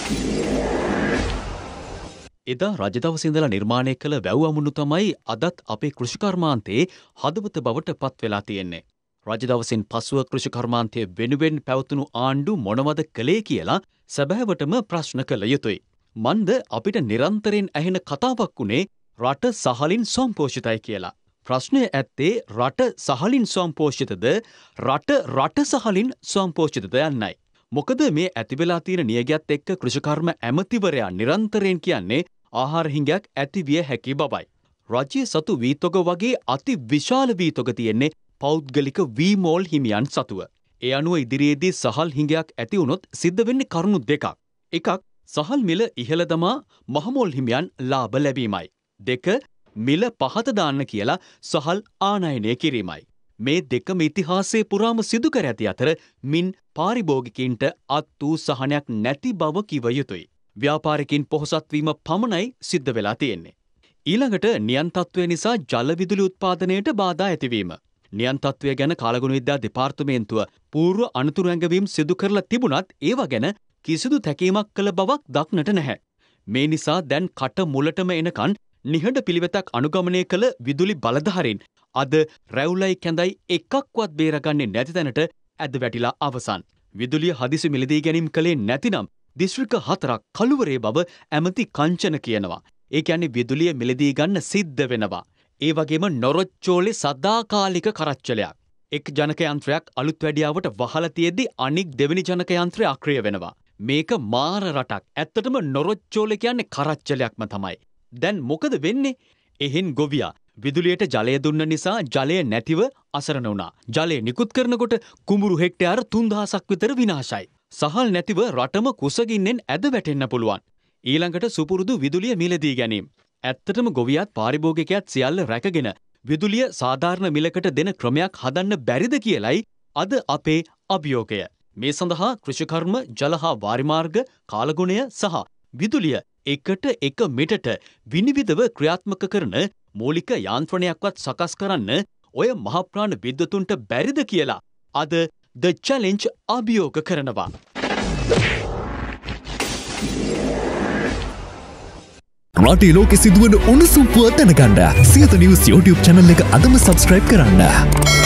එදා රජදවසේ ඉඳලා නිර්මාණය කළ වැව් අමුණු තමයි අදත් අපේ කෘෂිකර්මාන්තයේ හදවත බවට පත් වෙලා තියෙන්නේ. රජදවසින් පසුව කෘෂිකර්මාන්තයේ වෙනුවෙන් පැවතුණු ආණ්ඩු මොනවද කළේ කියලා සැබෑවටම ප්‍රශ්න කළ යුතුයි. මන්ද අපිට නිරන්තරයෙන් ඇහෙන කතාවක් උනේ රට සහලින් සම්පෝෂිතයි කියලා. ප්‍රශ්නය ඇත්තේ රට සහලින් සම්පෝෂිතද රට සහලින් සම්පෝෂිතද යන්නයි. මොකද මේ ඇතිවෙලා තියෙන නියගයත් එක්ක කෘෂිකර්ම ඇමතිවරයා නිරන්තරයෙන් කියන්නේ ආහාර හිඟයක් ඇතිවිය හැකි බවයි. රජයේ සතු වීතොග වගේ අති විශාල වීතොග තියෙන්නේ පෞද්ගලික වීමෝල් හිමියන් සතුව. ඒ අනුව ඉදිරියේදී සහල් හිඟයක් ඇති වුණොත් සිද්ධ වෙන්නේ කරුණු දෙකක්. එකක් සහල් මිල ඉහළ දමා මහමෝල් හිමියන් ලාභ ලැබීමයි. දෙක මිල පහත දාන්න කියලා සහල් ආනයනය කිරීමයි. මේ දෙකම ඉතිහාසයේ පුරාම සිදු කර ඇති අතර මින් පාරිභෝගිකයින්ට අත් වූ සහනයක් නැති බව කිව යුතුයි. ව්‍යාපාරිකින් පොහොසත් වීම පමණයි සිද්ධ වෙලා තියෙන්නේ. ඊළඟට නියන් තත්ත්වය නිසා ජල විදුලි උත්පාදනයට බාධා ඇතිවීම. නියන් තත්ත්වය ගැන කාලගුණ විද්‍යා දෙපාර්තමේන්තුව පූර්ව අනතුරු ඇඟවීම් සිදු කරලා තිබුණත් ඒවා ගැන කිසිදු තැකීමක් කළ බවක් දක්නට නැහැ. මේ නිසා දැන් කට මුලටම එනකන් නිහඬ පිළිවෙතක් අනුගමනය කළ විදුලි බලධාරීන් අද රැවුලයි කැඳයි එකක්වත් බේරගන්නේ නැති තැනට ඇද වැටිලා අවසන්. විදුලිය හදිසි මිලදී ගැනීම කළේ නැතිනම් දිස්ත්‍රික්ක 4ක් කළුවරේ බව ඇමති කංචන කියනවා. ඒ කියන්නේ විදුලිය මිලදී ගන්න සිද්ධ වෙනවා. ඒ වගේම නොරොච්චෝලේ සදාකාලික කරච්චලයක්. එක් ජනක යන්ත්‍රයක් අලුත් වැඩියාවට වහලා තියෙද්දි අනික් දෙවෙනි ජනක යන්ත්‍රය අක්‍රිය වෙනවා. මේක මාර රටක්. ඇත්තටම නොරොච්චෝලේ කියන්නේ කරච්චලයක්ම තමයි. දැන් මොකද වෙන්නේ? එහෙන් ගොවියා විදුලියට ජලය දුන්න නිසා ජලය නැතිව අසරණ වුණා. ජලය නිකුත් කරනකොට කුඹුරු හෙක්ටයාර 3000ක් විතර විනාශයි. සහල් නැතිව රටම කුසගින්නෙන් ඇද වැටෙන්න පුළුවන්. ඊළඟට සුපුරුදු විදුලිය මිලදී ගැනීම. ඇත්තටම ගොවියාත් පාරිභෝගිකයාත් සියල්ල රැකගෙන විදුලිය සාධාරණ මිලකට දෙන ක්‍රමයක් හදන්න බැරිද කියලයි අද අපේ අභියෝගය. මේ සඳහා කෘෂිකර්ම ජල හා වාරිමාර්ග කාලගුණය සහ විදුලිය එකට එක මෙටට විනිවිදව ක්‍රියාත්මක කරන මූලික යාන්ත්‍රණයක්වත් සකස් කරන්න ඔය මහප්‍රාණ විද්වතුන්ට බැරිද කියලා අද The Challenge අභියෝග කරනවා. රටේ ලෝකෙ සිදුවන උණුසුම් පුවත් දැනගන්න සියත නිවුස් YouTube channel එක අදම subscribe කරන්න.